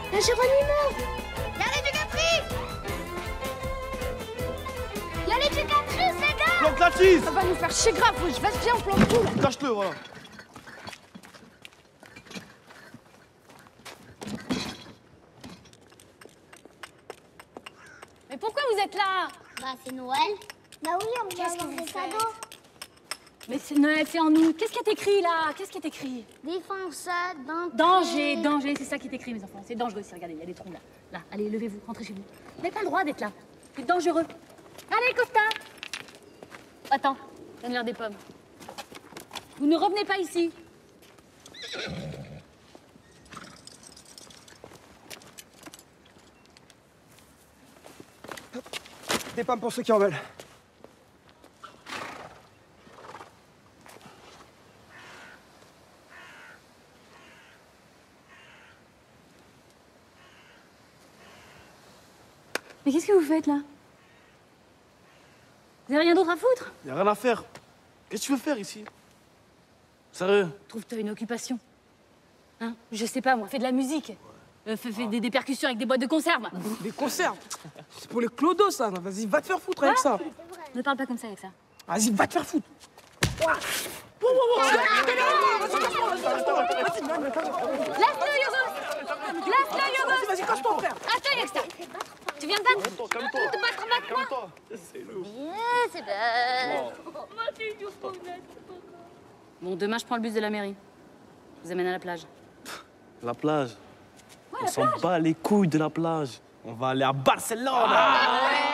La Géronimo! Y'a les Ducapri! Y'a les Ducapri, les gars! Plante la cheese! Ça va nous faire chier grave, wesh. Vas-y, viens, on plante tout, là. Cache-le, voilà. Mais pourquoi vous êtes là? Bah, c'est Noël. Bah oui, on va avoir des cadeaux. Mais c'est Noël, c'est en août. Qu'est-ce qui est écrit là? Qu'est-ce qui est écrit? Défense, Danger, danger, c'est ça qui est écrit, mes enfants. C'est dangereux ici, regardez, il y a des troncs là. Là, allez, levez-vous, rentrez chez vous. Vous n'avez pas le droit d'être là. C'est dangereux. Allez, Costa! Attends, donne-leur des pommes. Vous ne revenez pas ici. Des pommes pour ceux qui en veulent. Mais qu'est-ce que vous faites là? Vous n'avez rien d'autre à foutre? Y'a rien à faire. Qu'est-ce que tu veux faire ici? Sérieux? Trouve-toi une occupation. Hein? Je sais pas, moi, fais de la musique. Fais des percussions avec des boîtes de conserve. Des conserves. C'est pour les clodos, ça. Vas-y, va te faire foutre avec ça. Ne parle pas comme ça avec ça. Vas-y, va te faire foutre. Laisse-le, Yorgos! Laisse-le, Yorgos! Vas-y, cache-toi, frère. Attends, avec ça. Tu viens de battre? Calme-toi. Tu te battre avec moi? Calme-toi. C'est lourd. C'est bien. Bon, demain, je prends le bus de la mairie. Je vous amène à la plage. La plage. Ouais, On la s'en plage. bat les couilles de la plage. On va aller à Barcelone. Ouais.